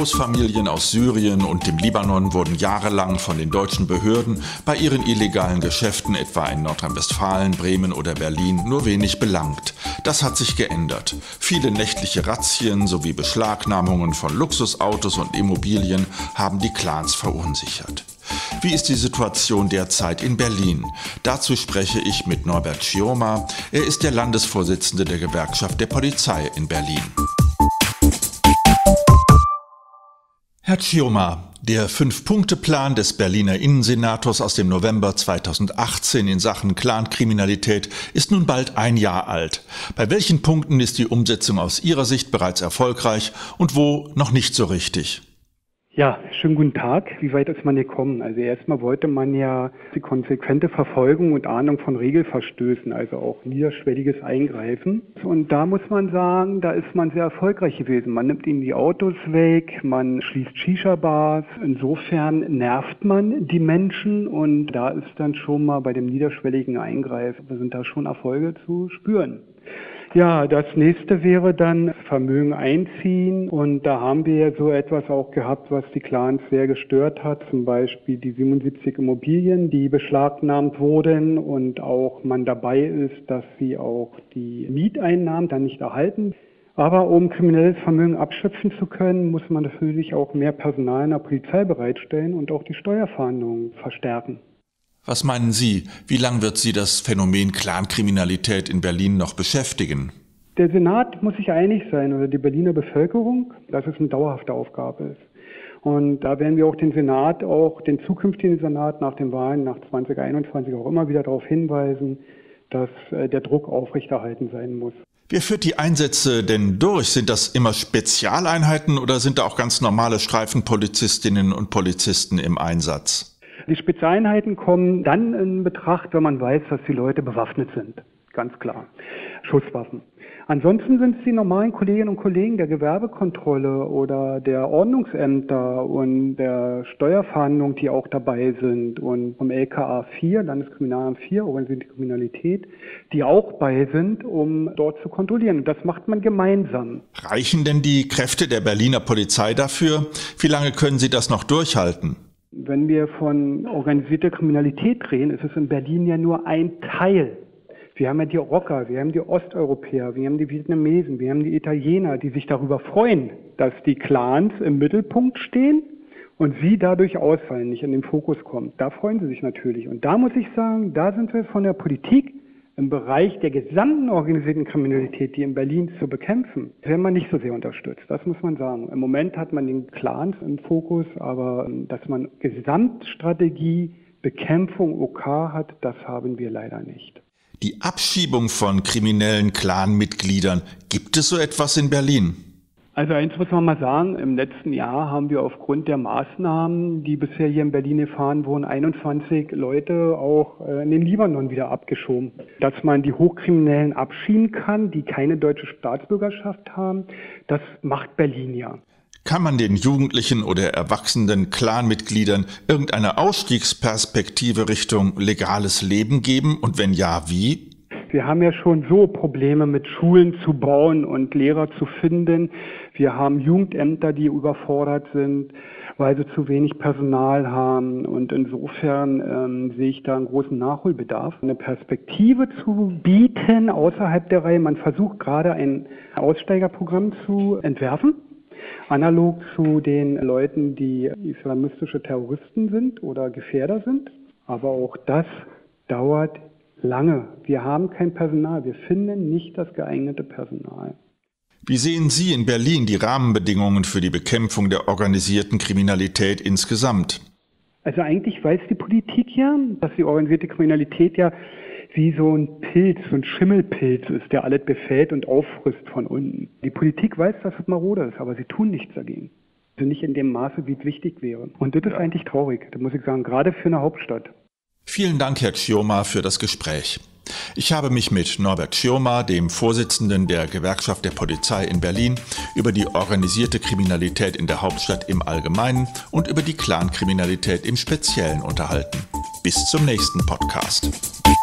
Großfamilien aus Syrien und dem Libanon wurden jahrelang von den deutschen Behörden bei ihren illegalen Geschäften, etwa in Nordrhein-Westfalen, Bremen oder Berlin, nur wenig belangt. Das hat sich geändert. Viele nächtliche Razzien sowie Beschlagnahmungen von Luxusautos und Immobilien haben die Clans verunsichert. Wie ist die Situation derzeit in Berlin? Dazu spreche ich mit Norbert Schioma. Er ist der Landesvorsitzende der Gewerkschaft der Polizei in Berlin. Herr Schioma, der 5-Punkte-Plan des Berliner Innensenators aus dem November 2018 in Sachen Clankriminalität ist nun bald ein Jahr alt. Bei welchen Punkten ist die Umsetzung aus Ihrer Sicht bereits erfolgreich und wo noch nicht so richtig? Ja, schönen guten Tag. Wie weit ist man gekommen? Also erstmal wollte man ja die konsequente Verfolgung und Ahndung von Regelverstößen, also auch niederschwelliges Eingreifen. Und da muss man sagen, da ist man sehr erfolgreich gewesen. Man nimmt ihnen die Autos weg, man schließt Shisha-Bars. Insofern nervt man die Menschen und da ist dann schon mal bei dem niederschwelligen Eingreifen, sind da schon Erfolge zu spüren. Ja, das nächste wäre dann Vermögen einziehen und da haben wir ja so etwas auch gehabt, was die Clans sehr gestört hat, zum Beispiel die 77 Immobilien, die beschlagnahmt wurden und auch man dabei ist, dass sie auch die Mieteinnahmen dann nicht erhalten. Aber um kriminelles Vermögen abschöpfen zu können, muss man natürlich auch mehr Personal in der Polizei bereitstellen und auch die Steuerfahndung verstärken. Was meinen Sie, wie lange wird Sie das Phänomen Clankriminalität in Berlin noch beschäftigen? Der Senat muss sich einig sein, oder die Berliner Bevölkerung, dass es eine dauerhafte Aufgabe ist. Und da werden wir auch den Senat, auch den zukünftigen Senat nach den Wahlen, nach 2021 auch immer wieder darauf hinweisen, dass der Druck aufrechterhalten sein muss. Wer führt die Einsätze denn durch? Sind das immer Spezialeinheiten oder sind da auch ganz normale Streifenpolizistinnen und Polizisten im Einsatz? Die Spezialeinheiten kommen dann in Betracht, wenn man weiß, dass die Leute bewaffnet sind. Ganz klar. Schusswaffen. Ansonsten sind es die normalen Kolleginnen und Kollegen der Gewerbekontrolle oder der Ordnungsämter und der Steuerfahndung, die auch dabei sind und vom LKA 4, Landeskriminalamt 4, organisierte Kriminalität, die auch bei sind, um dort zu kontrollieren. Und das macht man gemeinsam. Reichen denn die Kräfte der Berliner Polizei dafür? Wie lange können Sie das noch durchhalten? Wenn wir von organisierter Kriminalität reden, ist es in Berlin ja nur ein Teil. Wir haben ja die Rocker, wir haben die Osteuropäer, wir haben die Vietnamesen, wir haben die Italiener, die sich darüber freuen, dass die Clans im Mittelpunkt stehen und sie dadurch ausfallen, nicht in den Fokus kommen. Da freuen sie sich natürlich. Und da muss ich sagen, da sind wir von der Politik im Bereich der gesamten organisierten Kriminalität, die in Berlin zu bekämpfen, werden wir nicht so sehr unterstützt. Das muss man sagen. Im Moment hat man den Clans im Fokus, aber dass man Gesamtstrategie, Bekämpfung OK hat, das haben wir leider nicht. Die Abschiebung von kriminellen Clanmitgliedern, gibt es so etwas in Berlin? Also eins muss man mal sagen, im letzten Jahr haben wir aufgrund der Maßnahmen, die bisher hier in Berlin gefahren wurden, 21 Leute auch in den Libanon wieder abgeschoben. Dass man die Hochkriminellen abschieben kann, die keine deutsche Staatsbürgerschaft haben, das macht Berlin ja. Kann man den Jugendlichen oder erwachsenen Clanmitgliedern irgendeine Ausstiegsperspektive Richtung legales Leben geben und wenn ja, wie? Wir haben ja schon so Probleme mit Schulen zu bauen und Lehrer zu finden. Wir haben Jugendämter, die überfordert sind, weil sie zu wenig Personal haben. Und insofern sehe ich da einen großen Nachholbedarf. Eine Perspektive zu bieten außerhalb der Reihe. Man versucht gerade ein Aussteigerprogramm zu entwerfen. Analog zu den Leuten, die islamistische Terroristen sind oder Gefährder sind. Aber auch das dauert lange. Wir haben kein Personal. Wir finden nicht das geeignete Personal. Wie sehen Sie in Berlin die Rahmenbedingungen für die Bekämpfung der organisierten Kriminalität insgesamt? Also eigentlich weiß die Politik ja, dass die organisierte Kriminalität ja wie so ein Pilz, so ein Schimmelpilz ist, der alles befällt und auffrisst von unten. Die Politik weiß, dass es marode ist, aber sie tun nichts dagegen. Also nicht in dem Maße, wie es wichtig wäre. Und das ist eigentlich traurig, da muss ich sagen, gerade für eine Hauptstadt. Vielen Dank, Herr Schioma, für das Gespräch. Ich habe mich mit Norbert Schioma, dem Vorsitzenden der Gewerkschaft der Polizei in Berlin, über die organisierte Kriminalität in der Hauptstadt im Allgemeinen und über die Clankriminalität im Speziellen unterhalten. Bis zum nächsten Podcast.